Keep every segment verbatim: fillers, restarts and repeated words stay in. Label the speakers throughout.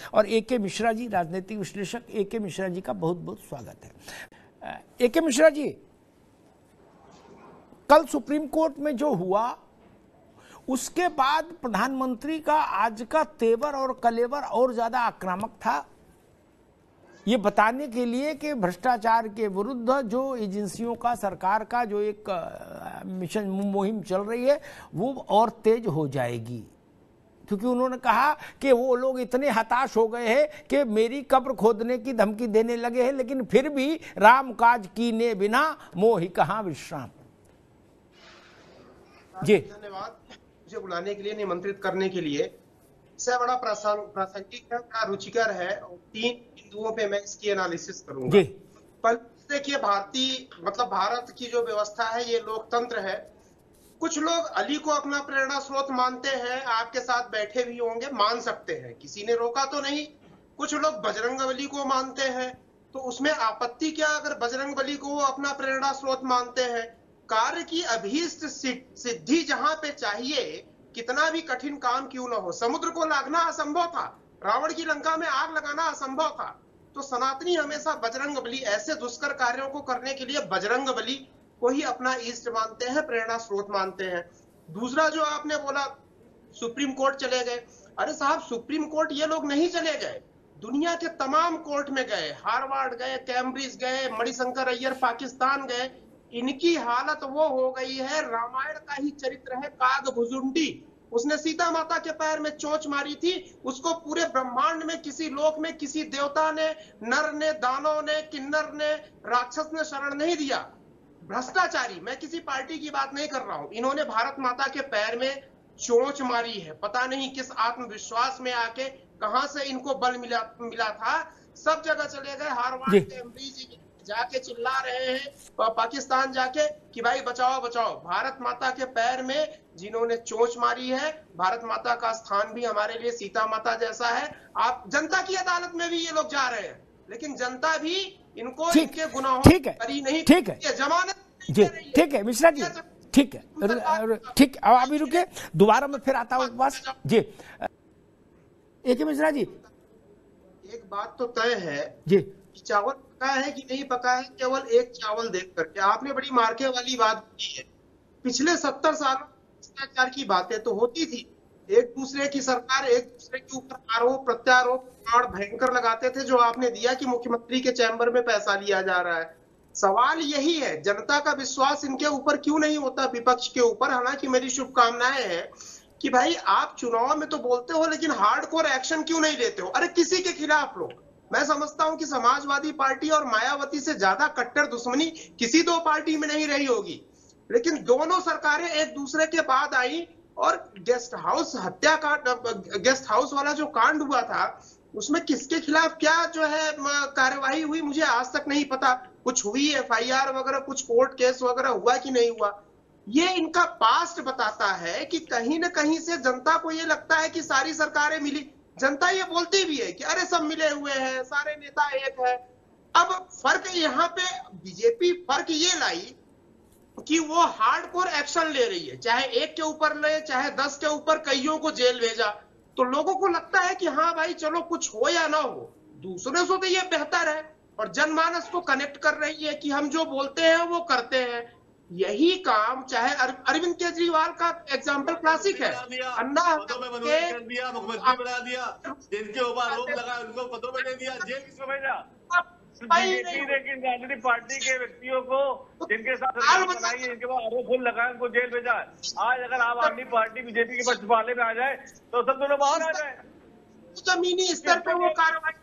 Speaker 1: और ए के मिश्रा जी, राजनीतिक विश्लेषक ए के मिश्रा जी का बहुत बहुत स्वागत है। ए के मिश्रा जी, कल सुप्रीम कोर्ट में जो हुआ उसके बाद प्रधानमंत्री का आज का तेवर और कलेवर और ज्यादा आक्रामक था, ये बताने के लिए कि भ्रष्टाचार के विरुद्ध जो एजेंसियों का, सरकार का जो एक मिशन मुहिम चल रही है वो और तेज हो जाएगी, क्योंकि उन्होंने कहा कि वो लोग इतने हताश हो गए हैं कि मेरी कब्र खोदने की धमकी देने लगे हैं, लेकिन फिर भी राम काज कीने बिना मोहि कहाँ विश्राम। जी
Speaker 2: धन्यवाद मुझे बुलाने के लिए, निमंत्रित करने के लिए। इससे बड़ा प्रासंगिक है, बड़ा रुचिकर है और तीन बिंदुओं पे मैं इसकी एनालिसिस करूंगा।
Speaker 1: जी
Speaker 2: पर देखिए, भारतीय मतलब भारत की जो व्यवस्था है ये लोकतंत्र है। कुछ लोग अली को अपना प्रेरणा स्रोत मानते हैं, आपके साथ बैठे भी होंगे, मान सकते हैं, किसी ने रोका तो नहीं। कुछ लोग बजरंगबली को मानते हैं, तो उसमें आपत्ति क्या अगर बजरंगबली को वो अपना प्रेरणा स्रोत मानते हैं। कार्य की अभीष्ट सिद्धि जहां पे चाहिए, कितना भी कठिन काम क्यों ना हो, समुद्र को लागना असंभव था, रावण की लंका में आग लगाना असंभव था, तो सनातनी हमेशा बजरंगबली, ऐसे दुष्कर कार्यों को करने के लिए बजरंगबली को ही अपना इष्ट मानते हैं, प्रेरणा स्रोत मानते हैं। दूसरा जो आपने बोला सुप्रीम कोर्ट चले गए, अरे साहब सुप्रीम कोर्ट ये लोग नहीं चले गए, दुनिया के तमाम कोर्ट में गए, हार्वर्ड गए, कैम्ब्रिज गए, मणिशंकर अय्यर पाकिस्तान गए। इनकी हालत वो हो गई है, रामायण का ही चरित्र है कागभुजुंडी, उसने सीता माता के पैर में चोंच मारी थी, उसको पूरे ब्रह्मांड में किसी लोक में किसी देवता ने, नर ने, दानव ने, किन्नर ने, राक्षस ने शरण नहीं दिया। भ्रष्टाचारी, मैं किसी पार्टी की बात नहीं कर रहा हूं, इन्होंने भारत माता के पैर में चोंच मारी है। पता नहीं किस आत्मविश्वास में आके कहां से इनको बल मिला मिला था, सब जगह चले गए, हार्वर्ड कैम्ब्रिज जाके चिल्ला रहे हैं, पाकिस्तान जाके कि भाई बचाओ बचाओ। भारत माता के पैर में जिन्होंने चोंच मारी है, भारत माता का स्थान भी हमारे लिए सीता माता जैसा है। आप जनता की अदालत में भी ये लोग जा रहे हैं, लेकिन जनता भी इनको इनके गुनाहों
Speaker 1: ठीक है,
Speaker 2: करी नहीं,
Speaker 1: ठीक है,
Speaker 2: जमानत
Speaker 1: जी ठीक है मिश्रा जी, ठीक है, ठीक, अब अभी रुके, दोबारा मैं फिर आता हूँ पास जी। एक मिश्रा जी,
Speaker 2: एक बात तो तय है
Speaker 1: जी,
Speaker 2: चावल पका है कि नहीं पका है केवल एक चावल देख करके। आपने बड़ी मार्के वाली बात की है, पिछले सत्तर सालों भ्रष्टाचार की बातें तो होती थी, एक दूसरे की सरकार एक दूसरे के ऊपर आरोप प्रत्यारोप भयंकर लगाते थे, जो आपने दिया कि मुख्यमंत्री के चैम्बर में पैसा लिया जा रहा है। सवाल यही है, जनता का विश्वास इनके ऊपर क्यों नहीं होता, विपक्ष के ऊपर। हालांकि मेरी शुभकामनाएं हैं कि भाई आप चुनाव में तो बोलते हो, लेकिन हार्डकोर एक्शन क्यों नहीं लेते हो। अरे किसी के खिलाफ लो, मैं समझता हूं कि समाजवादी पार्टी और मायावती से ज्यादा कट्टर दुश्मनी किसी दो पार्टी में नहीं रही होगी, लेकिन दोनों सरकारें एक दूसरे के बाद आई और गेस्ट हाउस हत्याकांड, गेस्ट हाउस वाला जो कांड हुआ था, उसमें किसके खिलाफ क्या जो है कार्यवाही हुई मुझे आज तक नहीं पता। कुछ हुई एफ आई आर वगैरह, कुछ कोर्ट केस वगैरह हुआ कि नहीं हुआ। ये इनका पास्ट बताता है कि कहीं ना कहीं से जनता को ये लगता है कि सारी सरकारें मिली, जनता ये बोलती भी है कि अरे सब मिले हुए हैं, सारे नेता एक है। अब फर्क यहाँ पे बीजेपी फर्क ये लाई कि वो हार्डकोर एक्शन ले रही है, चाहे एक के ऊपर ले चाहे दस के ऊपर, कईयों को जेल भेजा, तो लोगों को लगता है कि हाँ भाई चलो कुछ हो या ना हो, दूसरे से तो ये बेहतर है, और जनमानस को कनेक्ट कर रही है कि हम जो बोलते हैं वो करते हैं। यही काम चाहे अरविंद केजरीवाल का एग्जाम्पल क्लासिक है, अन्ना
Speaker 3: मुख्यमंत्री बना दिया, जिनके ऊपर आरोप लगा उनको पदों में दे दिया, जेल किसको भेजा। लेकिन राजनीतिक पार्टी के व्यक्तियों को जिनके साथ बनाई है, इनके पास आरोप लगा, उनको जेल भेजा। आज अगर आम आदमी पार्टी बीजेपी के पछवाड़े में आ जाए तो सब दोनों बाहर आ जाए।
Speaker 2: जमीनी स्तर पर वो कार्रवाई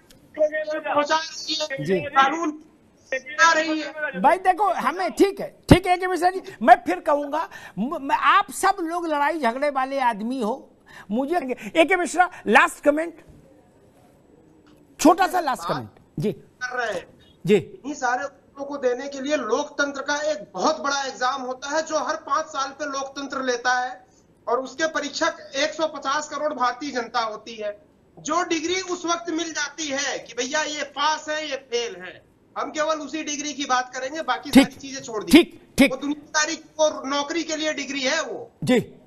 Speaker 2: कानून रही है।
Speaker 1: भाई देखो हमें ठीक है, ठीक है कि मिश्रा जी, मैं फिर कहूंगा, मैं आप सब लोग लड़ाई झगड़े वाले आदमी हो, मुझे एक मिश्रा लास्ट कमेंट, छोटा सा लास्ट कमेंट जी
Speaker 2: कर रहे हैं
Speaker 1: जी।
Speaker 2: इन्हीं सारे उत्तरों को देने के लिए लोकतंत्र का एक बहुत बड़ा एग्जाम होता है, जो हर पांच साल पे लोकतंत्र लेता है, और उसके परीक्षक एक सौ पचास करोड़ भारतीय जनता होती है। जो डिग्री उस वक्त मिल जाती है कि भैया ये पास है ये फेल है, हम केवल उसी डिग्री की बात करेंगे, बाकी सारी चीजें छोड़ दी।
Speaker 1: ठीक ठीक,
Speaker 2: वो दुनियादारी और नौकरी के लिए डिग्री है वो।
Speaker 1: जी